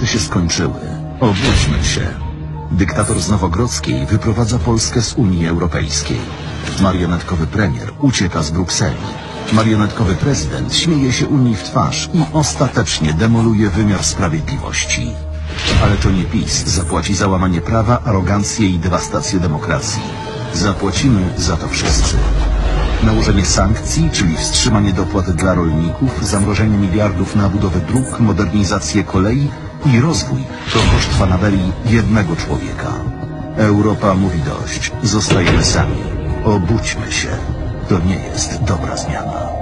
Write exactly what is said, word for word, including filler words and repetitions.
się skończyły. Obudźmy się. Dyktator z Nowogrodzkiej wyprowadza Polskę z Unii Europejskiej. Marionetkowy premier ucieka z Brukseli. Marionetkowy prezydent śmieje się Unii w twarz i ostatecznie demoluje wymiar sprawiedliwości. Ale to nie PiS zapłaci za łamanie prawa, arogancję i dewastację demokracji. Zapłacimy za to wszyscy. Nałożenie sankcji, czyli wstrzymanie dopłat dla rolników, zamrożenie miliardów na budowę dróg, modernizację kolei i rozwój to koszt fanaberii jednego człowieka. Europa mówi dość. Zostajemy sami. Obudźmy się. To nie jest dobra zmiana.